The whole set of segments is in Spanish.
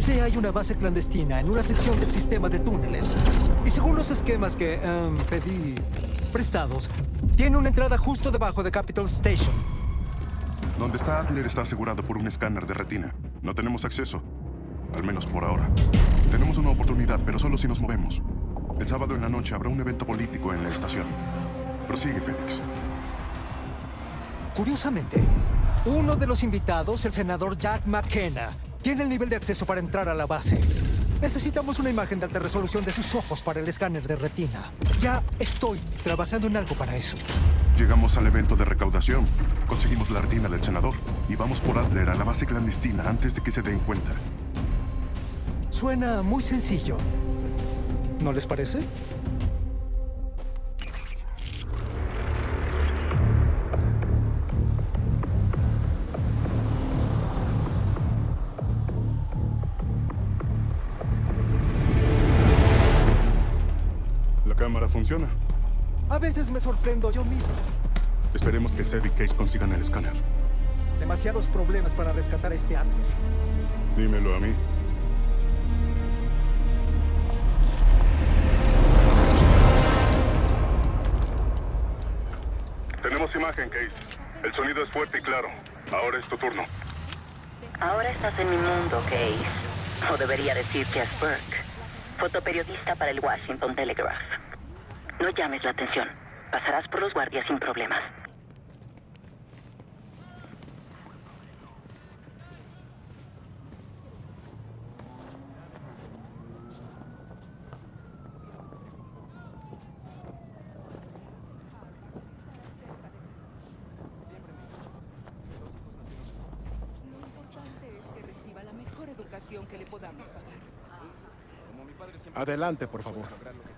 Sé hay una base clandestina en una sección del sistema de túneles. Y según los esquemas que pedí prestados, tiene una entrada justo debajo de Capital Station. Donde está Adler está asegurado por un escáner de retina. No tenemos acceso. Al menos por ahora. Tenemos una oportunidad, pero solo si nos movemos. El sábado en la noche habrá un evento político en la estación. Prosigue, Félix. Curiosamente, uno de los invitados, el senador Jack McKenna, tiene el nivel de acceso para entrar a la base. Necesitamos una imagen de alta resolución de sus ojos para el escáner de retina. Ya estoy trabajando en algo para eso. Llegamos al evento de recaudación. Conseguimos la retina del senador. Y vamos por Adler a la base clandestina antes de que se den cuenta. Suena muy sencillo. ¿No les parece? ¿La cámara funciona? A veces me sorprendo yo mismo. Esperemos que Seb y Case consigan el escáner. Demasiados problemas para rescatar a este Adler. Dímelo a mí. Tenemos imagen, Case. El sonido es fuerte y claro. Ahora es tu turno. Ahora estás en mi mundo, Case. O debería decir Jess Burke, fotoperiodista para el Washington Telegraph. No llames la atención. Pasarás por los guardias sin problemas. Que le podamos pagar. Adelante, por favor.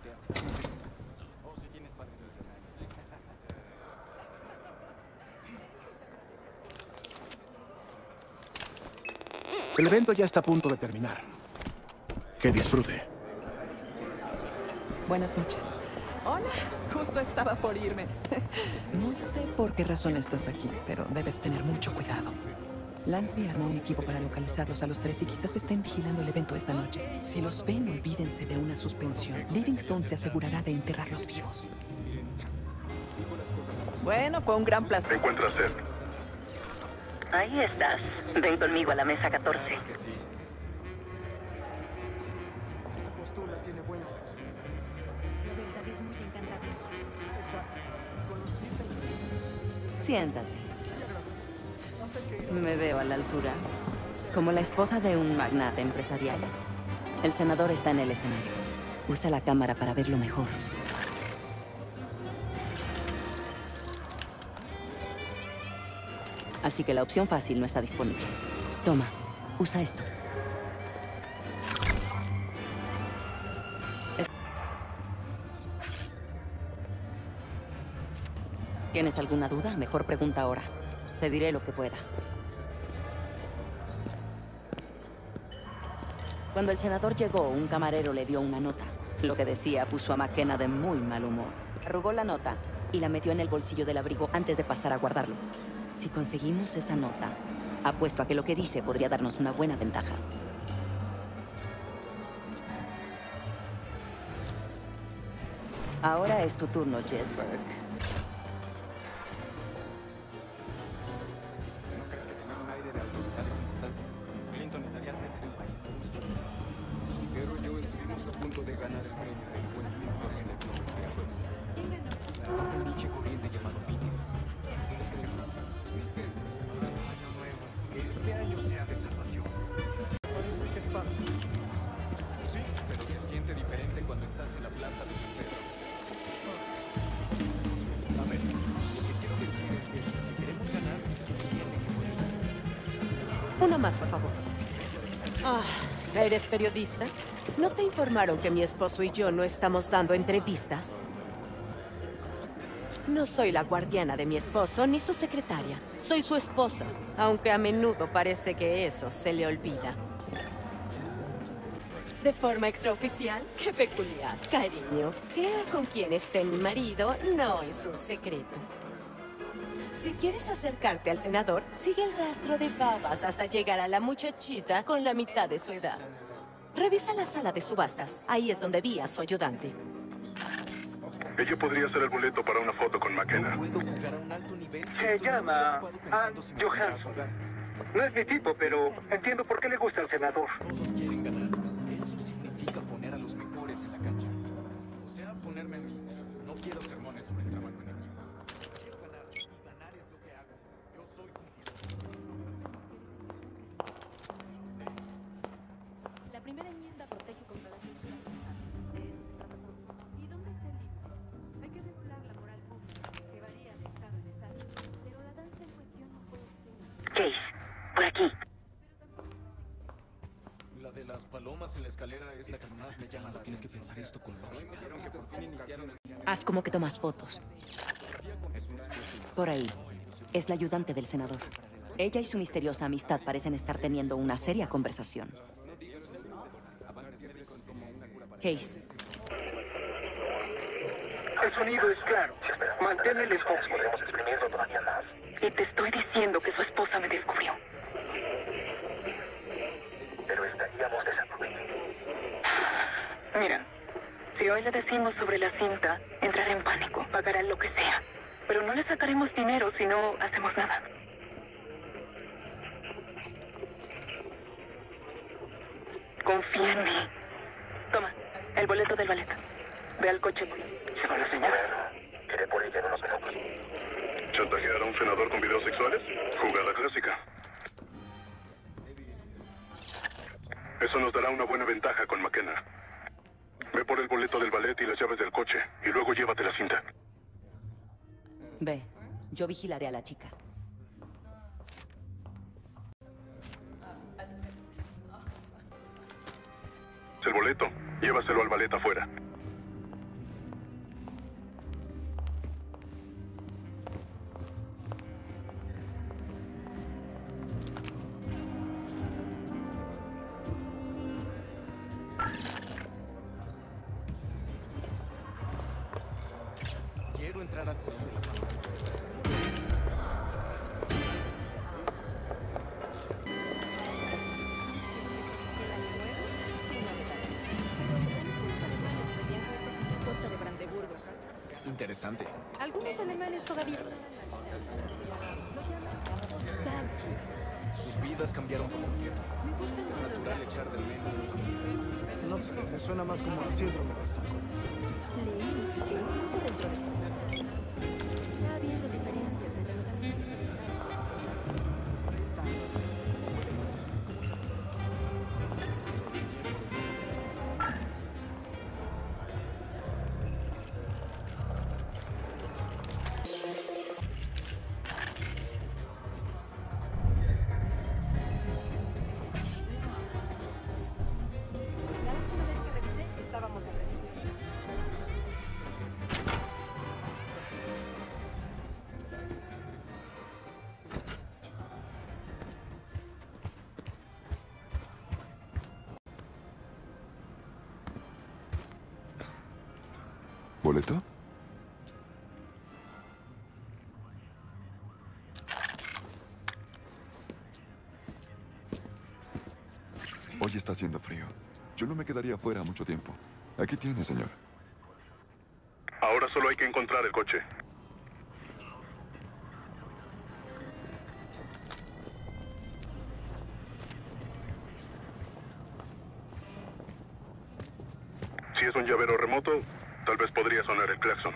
El evento ya está a punto de terminar. Que disfrute. Buenas noches. Hola, justo estaba por irme. No sé por qué razón estás aquí, pero debes tener mucho cuidado. Langley armó un equipo para localizarlos a los tres y quizás estén vigilando el evento esta noche. Si los ven, olvídense de una suspensión. Livingstone se asegurará de enterrarlos vivos. Bueno, fue un gran placer. ¿Te encuentras, Seb? Ahí estás. Ven conmigo a la mesa 14. Si se postula, tiene buenas posibilidades. La verdad es muy encantador. Exacto. Con los pies en Siéntate. Me veo a la altura. Como la esposa de un magnate empresarial. El senador está en el escenario. Usa la cámara para verlo mejor. Así que la opción fácil no está disponible. Toma, usa esto. ¿Tienes alguna duda? Mejor pregunta ahora. Te diré lo que pueda. Cuando el senador llegó, un camarero le dio una nota. Lo que decía puso a McKenna de muy mal humor. Arrugó la nota y la metió en el bolsillo del abrigo antes de pasar a guardarlo. Si conseguimos esa nota, apuesto a que lo que dice podría darnos una buena ventaja. Ahora es tu turno, Jess Burke. Una más, por favor. ¿Eres periodista? ¿No te informaron que mi esposo y yo no estamos dando entrevistas? No soy la guardiana de mi esposo ni su secretaria. Soy su esposa, aunque a menudo parece que eso se le olvida. De forma extraoficial, qué peculiar, cariño. ¿Qué o con quién esté mi marido no es un secreto? Si quieres acercarte al senador, sigue el rastro de babas hasta llegar a la muchachita con la mitad de su edad. Revisa la sala de subastas. Ahí es donde vi a su ayudante. Ella podría ser el boleto para una foto con McKenna. Se llama Ann Johansson. No es mi tipo, pero entiendo por qué le gusta al senador. Todos quieren ganar. Eso significa poner a los mejores en la cancha. O sea, ponerme a mí. No quiero sermones sobre el trabajo en equipo. Quiero ganar. Y ganar es lo que hago. Yo soy La primera enmienda protege contra la censura. De eso se trata todo. ¿Y dónde está el límite? Hay que regular la moral pública, que varía de estado en estado. Pero la danza en cuestión no puede ser... Case, por aquí. La de las palomas en la escalera es la que más me llama la atención. Tienes que pensar esto con lógica. Haz como que tomas fotos. Por ahí. Es la ayudante del senador. Ella y su misteriosa amistad parecen estar teniendo una seria conversación. Case. El sonido es claro. Mantén el enfoque. Podemos exprimirlo todavía más. Y te estoy diciendo que su esposa me descubrió. Pero estaríamos desaprovechados. Mira, si hoy le decimos sobre la cinta, entrará en pánico, pagará lo que sea. Pero no le sacaremos dinero si no hacemos nada. Confía en mí. Toma, el boleto del ballet. Ve al coche. Se van a señalar. Iré por ella en unos minutos. ¿Chantajear a un senador con videos sexuales? Jugada clásica. Eso nos dará una buena ventaja con McKenna. Ve por el boleto del ballet y las llaves del coche, y luego llévate la cinta. Ve, yo vigilaré a la chica. El boleto, llévaselo al ballet afuera. Quiero entrar al salón de la fama. Interesante. Algunos alemanes todavía... Sus vidas cambiaron por completo. Es natural echar de menos. No sé, me suena más como a síndrome de Estocolmo. Leí que incluso dentro de... Está habiendo diferencias entre los alemanes orientales y occidentales. La última vez que revisé, estábamos en recesión. ¿Boleto? Hoy está haciendo frío. Yo no me quedaría afuera mucho tiempo. Aquí tiene, señor. Ahora solo hay que encontrar el coche. Si es un llavero remoto, tal vez podría sonar el claxon.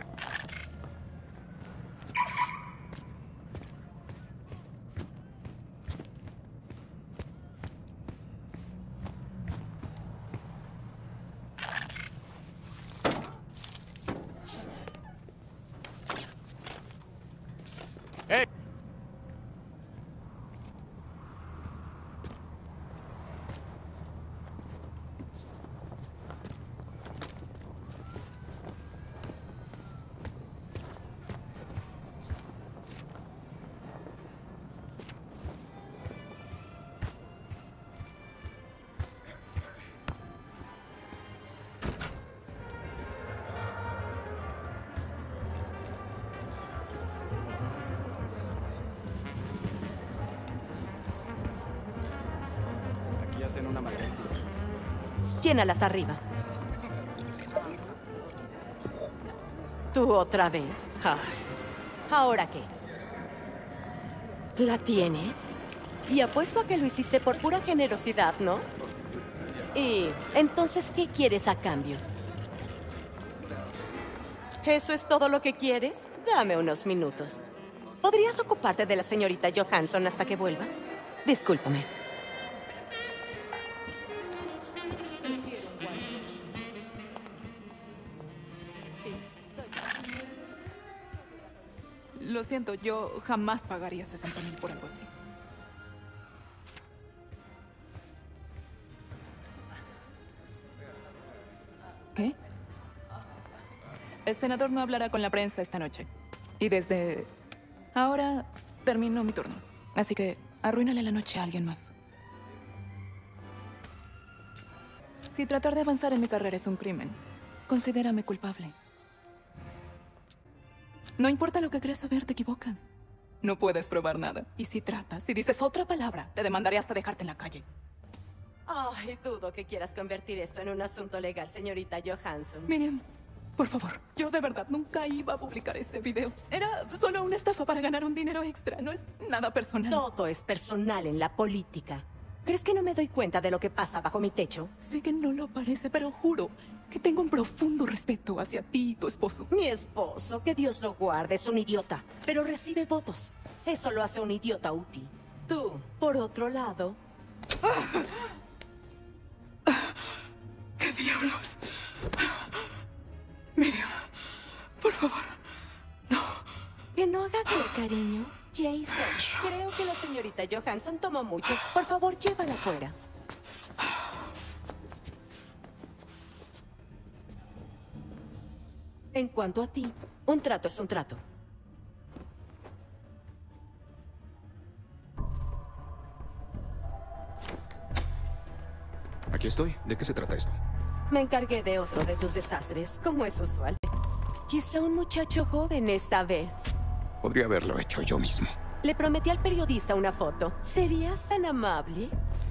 Aquí hacen una margarita. Llénala hasta arriba. ¿Tú otra vez? Ay. ¿Ahora qué? ¿La tienes? Y apuesto a que lo hiciste por pura generosidad, ¿no? Y entonces, ¿qué quieres a cambio? ¿Eso es todo lo que quieres? Dame unos minutos. ¿Podrías ocuparte de la señorita Johansson hasta que vuelva? Discúlpame. Lo siento, yo jamás pagaría 60,000 por algo así. ¿Qué? El senador no hablará con la prensa esta noche. Y desde ahora termino mi turno. Así que arruínale la noche a alguien más. Si tratar de avanzar en mi carrera es un crimen, considérame culpable. No importa lo que creas saber, te equivocas. No puedes probar nada. Y si dices otra palabra, te demandaré hasta dejarte en la calle. Ay, dudo que quieras convertir esto en un asunto legal, señorita Johansson. Miriam, por favor, yo de verdad nunca iba a publicar ese video. Era solo una estafa para ganar un dinero extra, no es nada personal. Todo es personal en la política. ¿Crees que no me doy cuenta de lo que pasa bajo mi techo? Sé que no lo parece, pero juro que tengo un profundo respeto hacia ti y tu esposo. Mi esposo, que Dios lo guarde, es un idiota, pero recibe votos. Eso lo hace un idiota útil. Tú, por otro lado... ¿Qué diablos? Miriam, por favor, no. Que no haga calor, cariño. Jason, creo que la señorita Johansson tomó mucho. Por favor, llévala afuera. En cuanto a ti, un trato es un trato. Aquí estoy. ¿De qué se trata esto? Me encargué de otro de tus desastres, como es usual. Quizá un muchacho joven esta vez. Podría haberlo hecho yo mismo. Le prometí al periodista una foto. ¿Serías tan amable?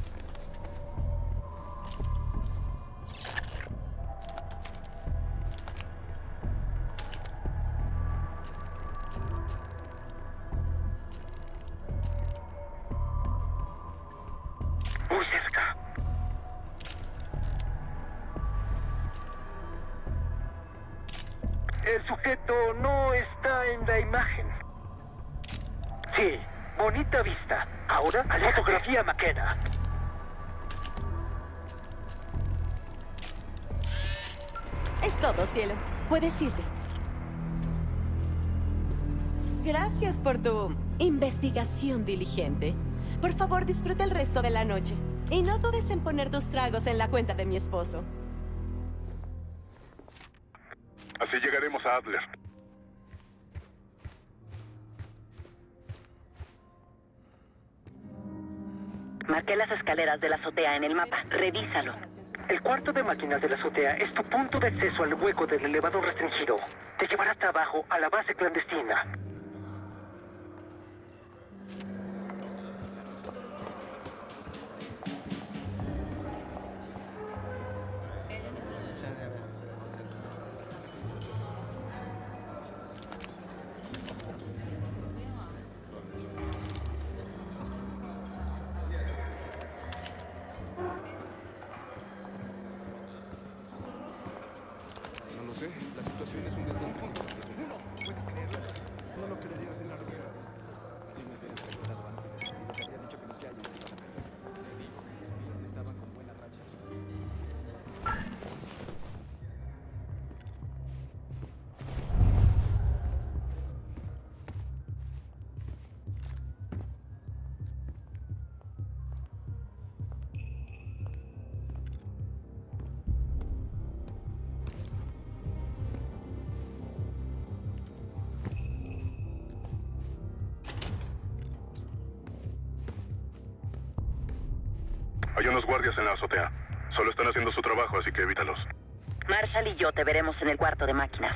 Muy cerca. El sujeto no está en la imagen. Sí, bonita vista. Ahora, a la fotografía McKenna. Es todo, cielo. Puedes irte. Gracias por tu investigación diligente. Por favor, disfruta el resto de la noche. Y no dudes en poner tus tragos en la cuenta de mi esposo. Así llegaremos a Adler. Marqué las escaleras de la azotea en el mapa. Revísalo. El cuarto de máquinas de la azotea es tu punto de acceso al hueco del elevador restringido. Te llevará hasta abajo a la base clandestina. No lo sé. La situación es un desastre. No, puedes creerlo. No lo creerías en la primera vista. Si me hubieras preguntado antes, te habría dicho que los Giants estaban perdidos. Te digo, los Bills estaban con buena racha. Hay unos guardias en la azotea. Solo están haciendo su trabajo, así que evítalos. Marshall y yo te veremos en el cuarto de máquinas.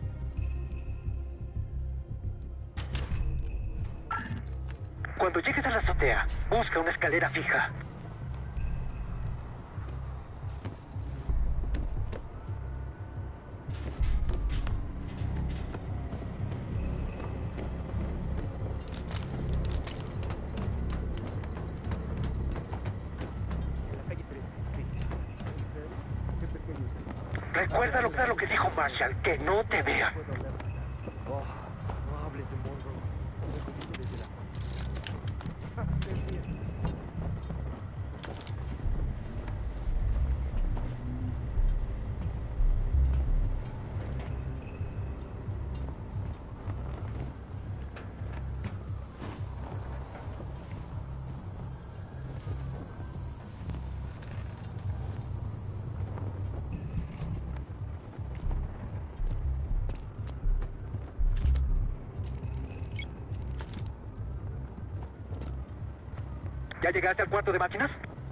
Cuando llegues a la azotea, busca una escalera fija. Recuerda lo claro que dijo Marshall, que no te vea. No hables de Monroe. ¿Ya llegaste al cuarto de máquinas?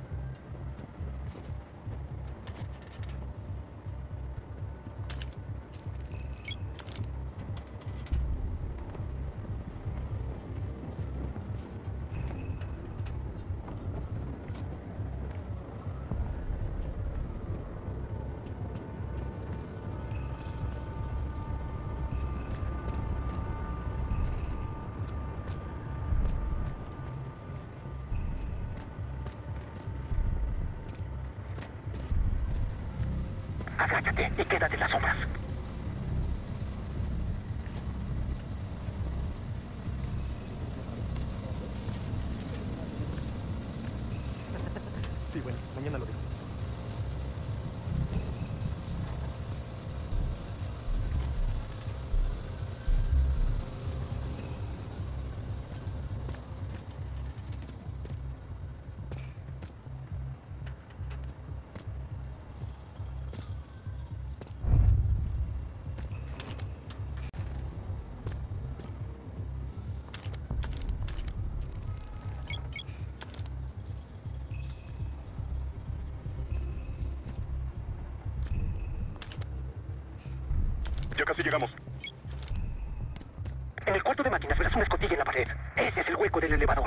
Agáchate y quédate en las sombras. Sí, bueno, mañana lo digo. Ya casi llegamos. En el cuarto de máquinas verás una escotilla en la pared. Ese es el hueco del elevador.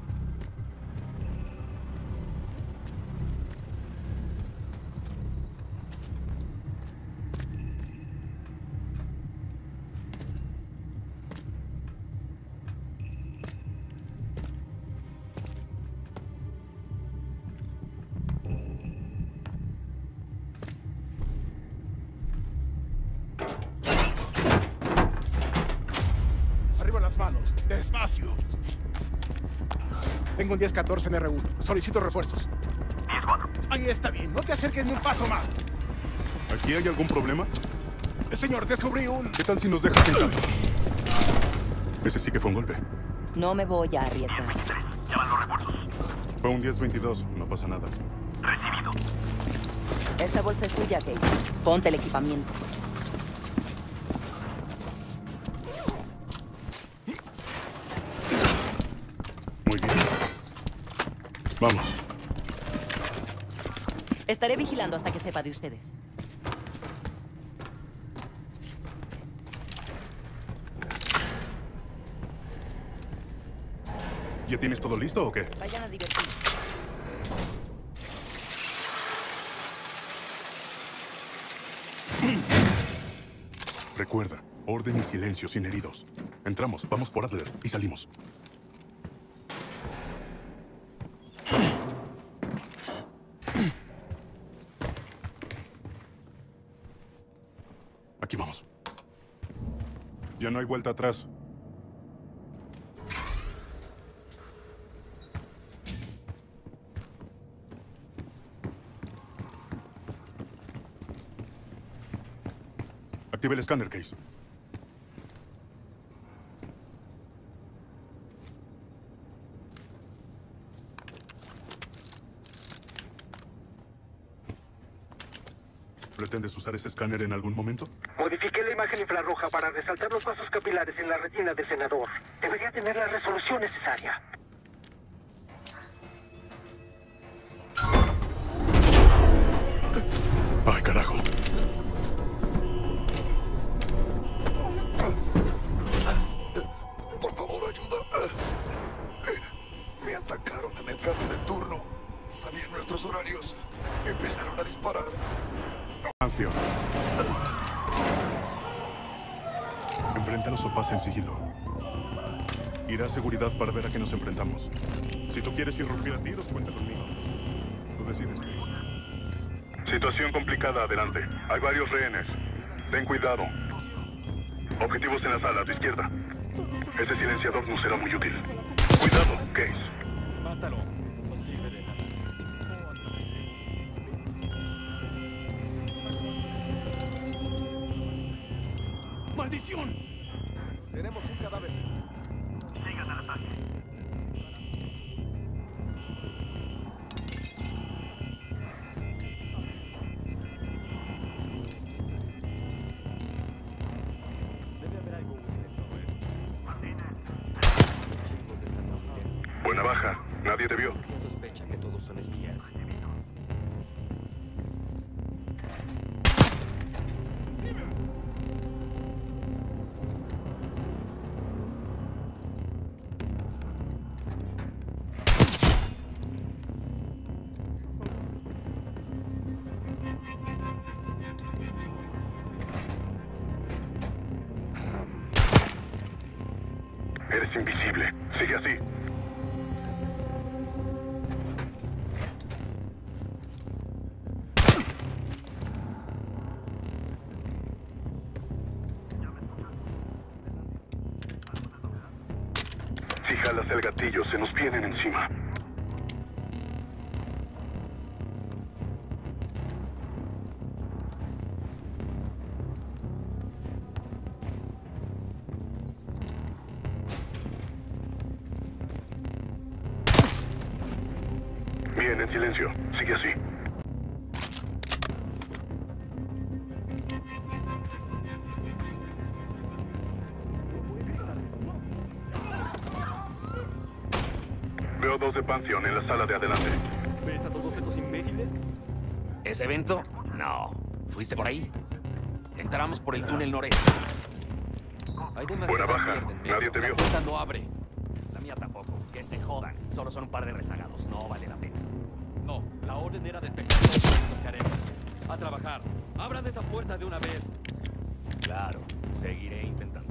Arriba las manos. Despacio. Tengo un 10-14 en R1. Solicito refuerzos. 10-4. Ahí está bien. No te acerques ni un paso más. ¿Aquí hay algún problema? Señor, descubrí un... ¿Qué tal si nos dejas en cambio? Ese sí que fue un golpe. No me voy a arriesgar. Llaman los refuerzos. Fue un 10-22. No pasa nada. Recibido. Esta bolsa es tuya, Case. Ponte el equipamiento. Muy bien. Vamos. Estaré vigilando hasta que sepa de ustedes. ¿Ya tienes todo listo o qué? Vayan a divertirse. Recuerda, orden y silencio sin heridos. Entramos, vamos por Adler y salimos. Aquí vamos. Ya no hay vuelta atrás. Active el escáner, Case. ¿Pretendes usar ese escáner en algún momento? Modifiqué la imagen infrarroja para resaltar los vasos capilares en la retina del senador. Debería tener la resolución necesaria. ¡Ay, carajo! Por favor, ayuda. Me atacaron en el cambio de turno. Sabían nuestros horarios. Empezaron a disparar. Anfion. Enfréntalos o pasa en sigilo. Irá a seguridad para ver a qué nos enfrentamos. Si tú quieres irrumpir a tiros, cuenta conmigo. Tú decides, Case. Situación complicada, adelante. Hay varios rehenes. Ten cuidado. Objetivos en la sala, a tu izquierda. Ese silenciador no será muy útil. Cuidado, Case. Mátalo. No sirve de nada. ¡Maldición! Tenemos un cadáver. Sigan al ataque. Debe haber algo útil en todo esto. Chicos estadounidenses. Buena baja. Nadie te vio. Se sospecha que todos son espías. Eres invisible. Sigue así. Si jalas el gatillo, se nos vienen encima. Bien, en silencio. Sigue así. Veo dos de Pantheon en la sala de adelante. ¿Ves a todos esos imbéciles? ¿Ese evento? No. ¿Fuiste por ahí? Entramos por el túnel noreste. Hay demasiada Buena baja. mierda en medio. Nadie te vio. La puerta no abre. La mía tampoco. Que se jodan. Solo son un par de rezagados. No vale la pena. No, la orden era despejar todo lo que haremos. A trabajar. Abran esa puerta de una vez. Claro. Seguiré intentando.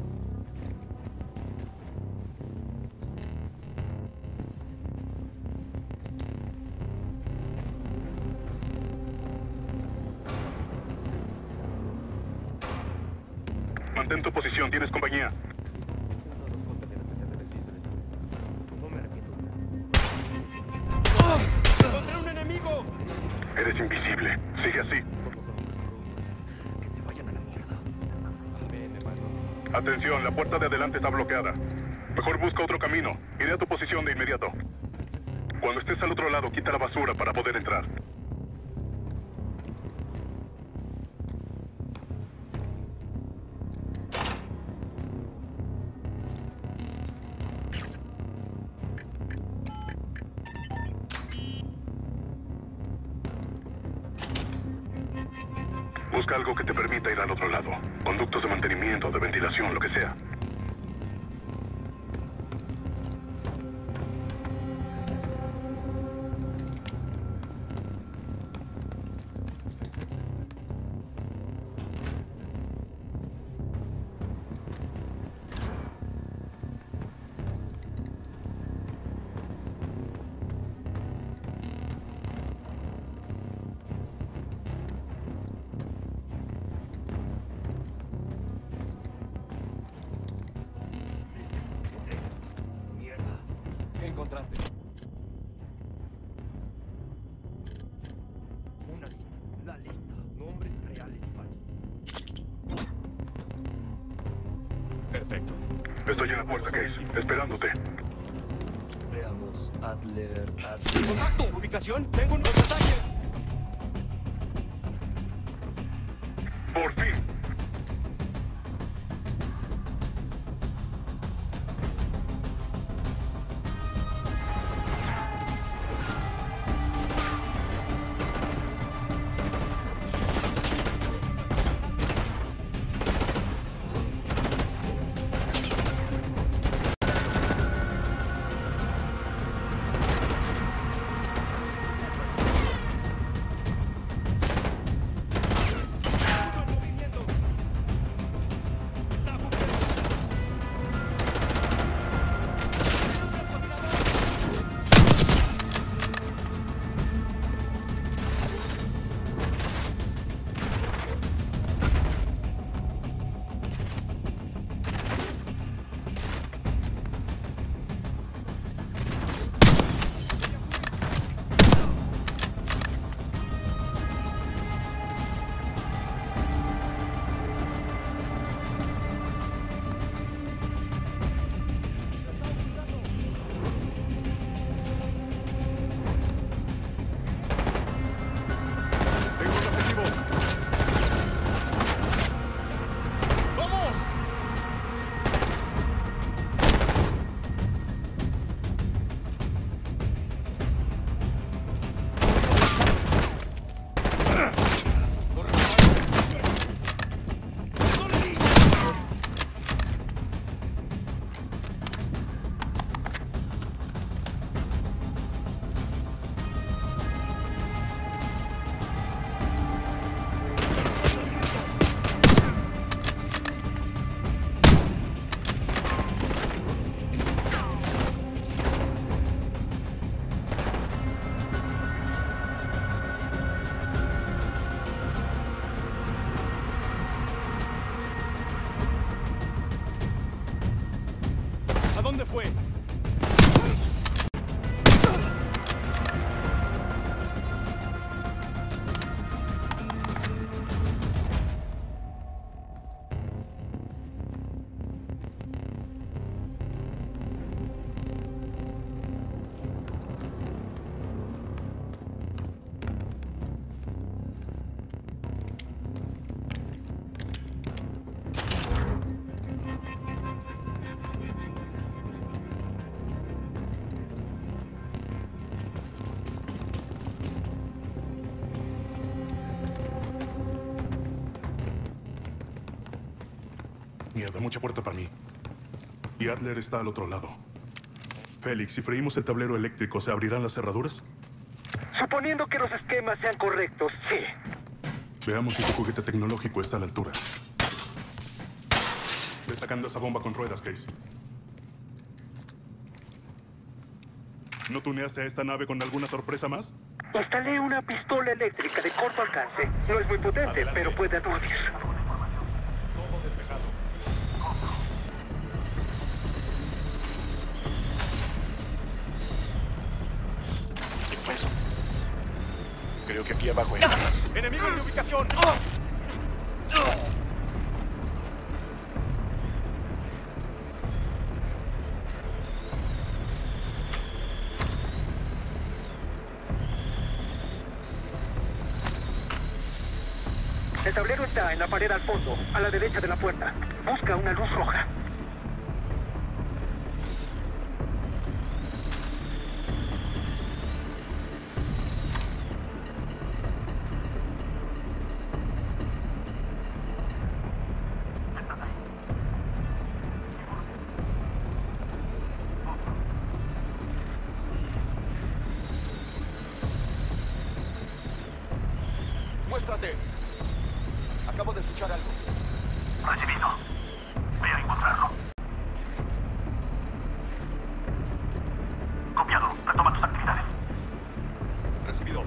Mantén tu posición. Tienes compañía. ¡Encontré un enemigo! Eres invisible. Sigue así. Que se vayan a la mierda. Amén, hermano. Atención, la puerta de adelante está bloqueada. Mejor busca otro camino. Iré a tu posición de inmediato. Cuando estés al otro lado, quita la basura para poder entrar. Busca algo que te permita ir al otro lado. Conductos de mantenimiento, de ventilación, lo que sea. ¿Qué encontraste? Una lista. La lista. Nombres reales y falsos. Perfecto. Estoy en la puerta, Case. Esperándote. Veamos. Adler. ¡Contacto! ¿Ubicación? ¡Tengo un ataque! ¡Por fin! fue. Mierda, mucha puerta para mí. Y Adler está al otro lado. Félix, si freímos el tablero eléctrico, ¿se abrirán las cerraduras? Suponiendo que los esquemas sean correctos, sí. Veamos si tu juguete tecnológico está a la altura. Ve sacando esa bomba con ruedas, Case. ¿No tuneaste a esta nave con alguna sorpresa más? Instalé una pistola eléctrica de corto alcance. No es muy potente, pero puede aturdir. ¿Qué fue eso? Creo que aquí abajo hay más. ¡Enemigo en mi ubicación! El tablero está en la pared al fondo, a la derecha de la puerta. Busca una luz roja. ¡Muéstrate! Acabo de escuchar algo. Recibido. Voy a encontrarlo. Copiado. Retoma tus actividades. Recibido.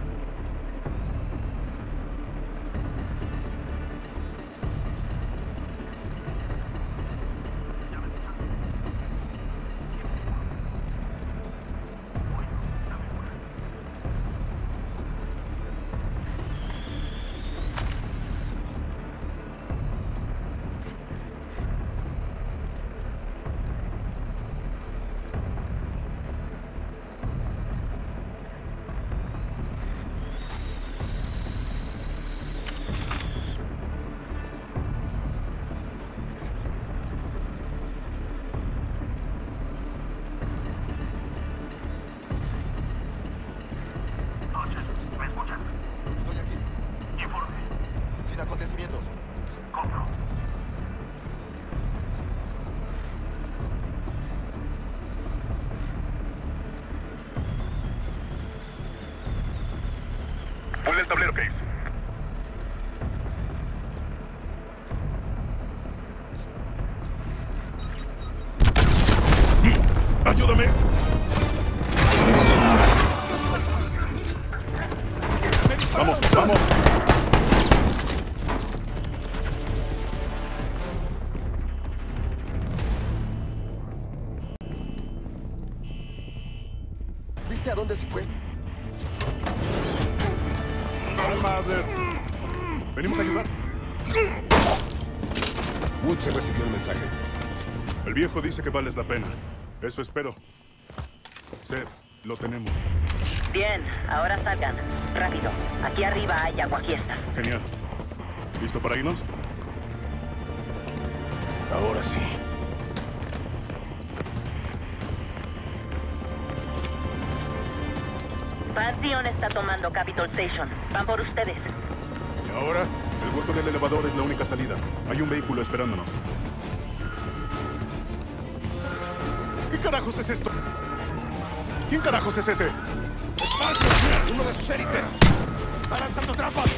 ¿Me escuchan? Estoy aquí. Informe. Sin acontecimientos. Compro. Ponle el tablero, Case. ¡Ayúdame! ¡Vamos, vamos! ¿Viste a dónde se fue? ¡Calma, Adler! Venimos a ayudar. Woods recibió el mensaje. El viejo dice que vales la pena. Eso espero. Seb, lo tenemos. Bien, ahora salgan. Rápido. Aquí arriba hay aguafiestas. Genial. ¿Listo para irnos? Ahora sí. Pantheon está tomando Capitol Station. Van por ustedes. Y ahora, el hueco del elevador es la única salida. Hay un vehículo esperándonos. ¿Qué carajos es esto? ¿Quién carajos es ese? ¡Sparkus! ¡Uno de sus élites! ¡Está lanzando trampas!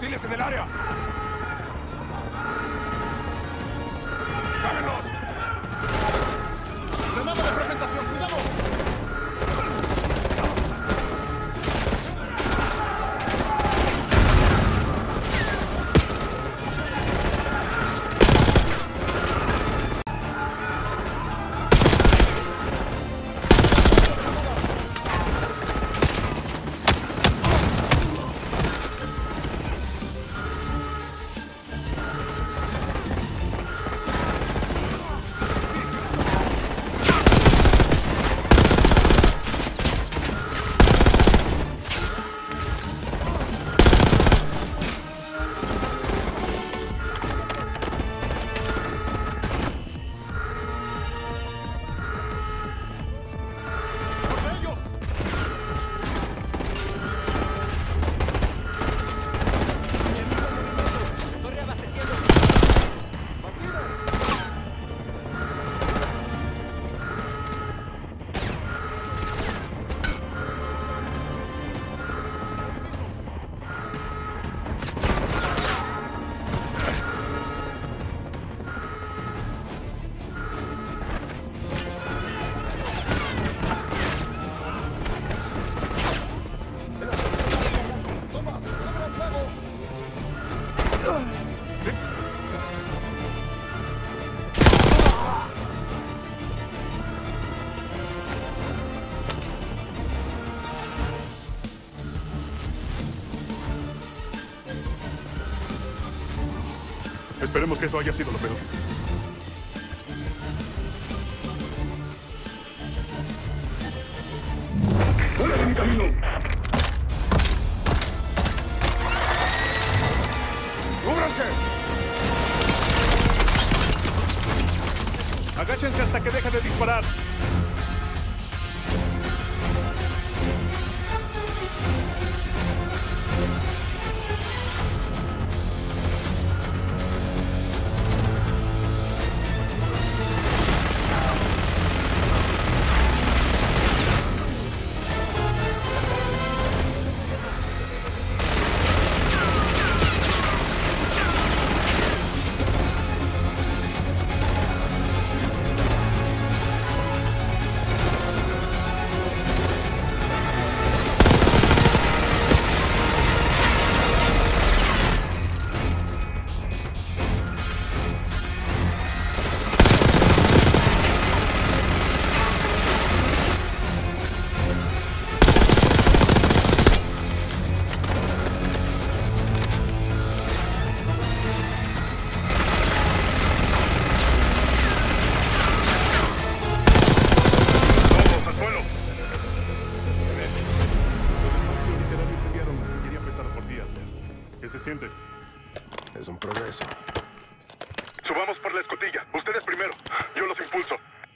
¡Hostiles en el área! ¡Cáguenlos! ¡Granada de fragmentación! ¡Cuidado! Esperemos que eso haya sido lo peor. ¡Fuera de mi camino! ¡Cúbranse! Agáchense hasta que deje de disparar. Es un progreso. Subamos por la escotilla. Ustedes primero. Yo los impulso.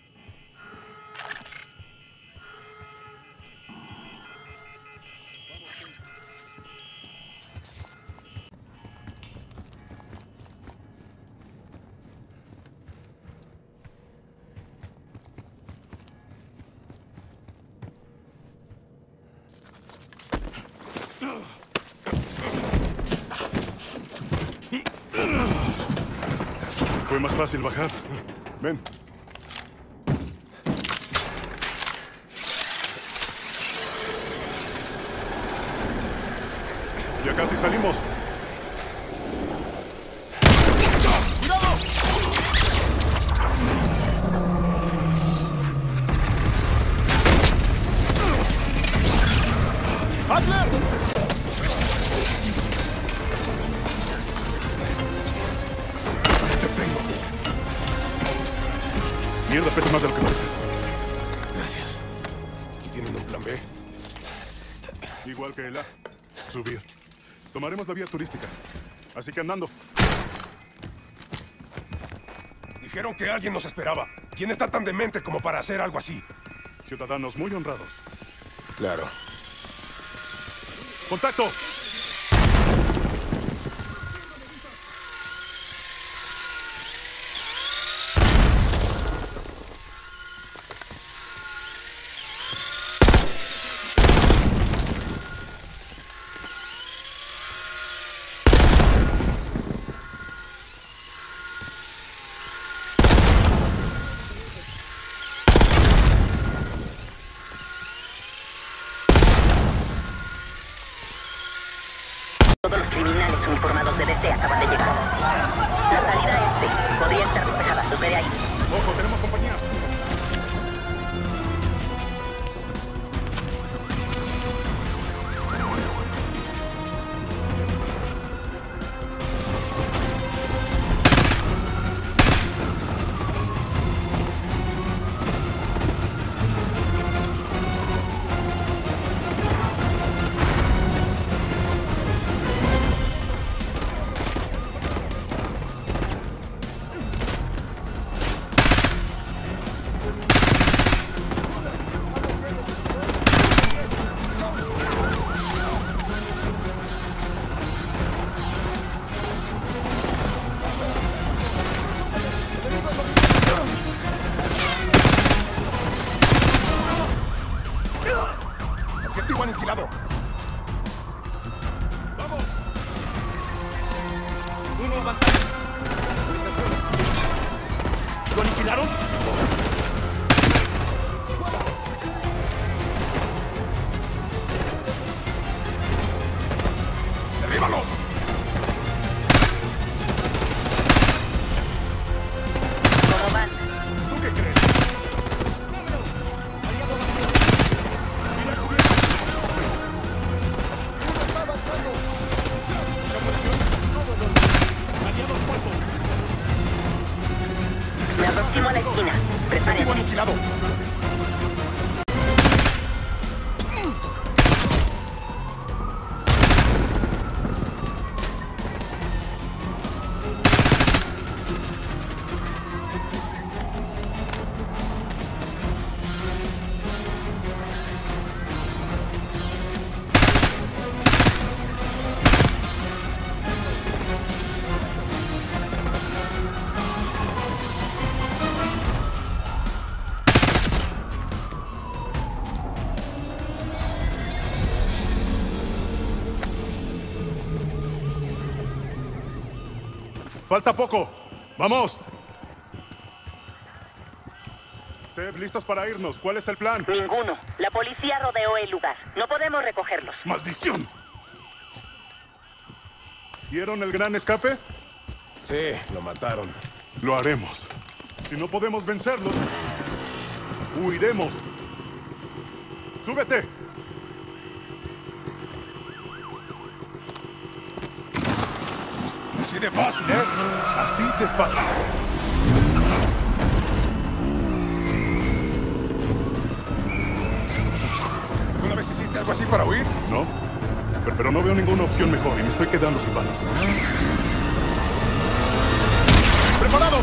Fue más fácil bajar. Ven. Ya casi salimos. ¡Cuidado! ¡Adler! Mierda, pesa más de lo que pareces. Gracias. ¿Y tienen un plan B? Igual que el A. Subir. Tomaremos la vía turística. Así que andando. Dijeron que alguien nos esperaba. ¿Quién está tan demente como para hacer algo así? Ciudadanos muy honrados. Claro. ¡Contacto! Objetivo aniquilado. ¡Vamos! Uno avanzando. ¿Lo aniquilaron? ¡Derríbalos! ¿Cómo van? ¿Tú qué crees? Me aproximo a la esquina. Prepárense. Aniquilado. Falta poco. ¡Vamos! Seb, listos para irnos. ¿Cuál es el plan? Ninguno. La policía rodeó el lugar. No podemos recogerlos. ¡Maldición! ¿Vieron el gran escape? Sí, lo mataron. Lo haremos. Si no podemos vencerlos, huiremos. ¡Súbete! Así de fácil, ¿eh? Así de fácil. ¿Alguna vez hiciste algo así para huir? No, pero no veo ninguna opción mejor y me estoy quedando sin balas. ¡Preparados!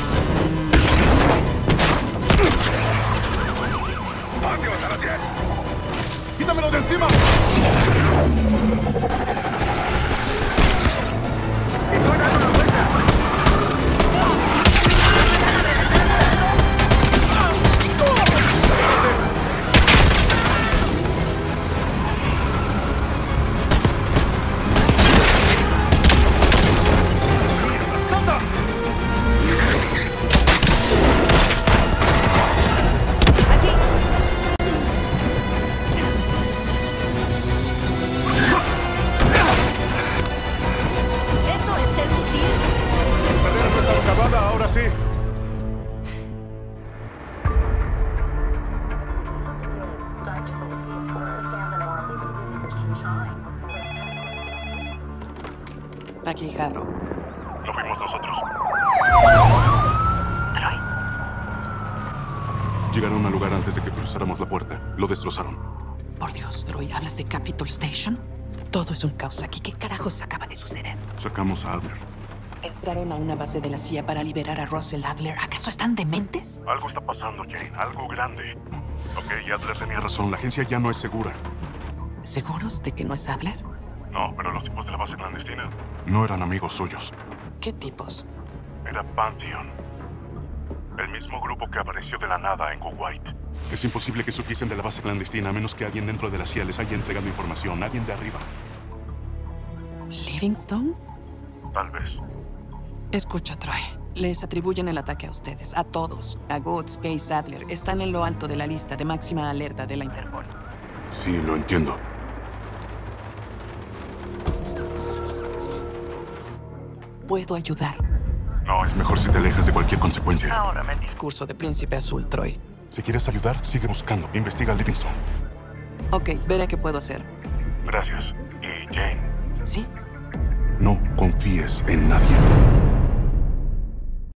¡Quítamelo de encima! ¡Estoy dando la vuelta! Ahora sí. Aquí, Harrow. Lo fuimos nosotros. Llegaron al lugar antes de que cruzáramos la puerta. Lo destrozaron. Por Dios, Troy, ¿hablas de Capitol Station? Todo es un caos aquí. ¿Qué carajos acaba de suceder? Sacamos a Adler. Entraron a una base de la CIA para liberar a Russell Adler. ¿Acaso están dementes? Algo está pasando, Jane. Algo grande. Ok, Adler tenía razón. La agencia ya no es segura. ¿Seguros de que no es Adler? No, pero los tipos de la base clandestina No eran amigos suyos. ¿Qué tipos? era Pantheon. El mismo grupo que apareció de la nada en Kuwait. Es imposible que supiesen de la base clandestina a menos que alguien dentro de la CIA les haya entregado información. Alguien de arriba. ¿Livingstone? Tal vez. Escucha, Troy. Les atribuyen el ataque a ustedes, a todos. A Goods, Case, Adler. Están en lo alto de la lista de máxima alerta de la Interpol. Sí, lo entiendo. ¿Puedo ayudar? No, es mejor si te alejas de cualquier consecuencia. Ahora me discurso de Príncipe Azul, Troy. Si quieres ayudar, sigue buscando. Investiga a Livingstone. Ok, veré qué puedo hacer. Gracias. ¿Y Jane? ¿Sí? No confíes en nadie.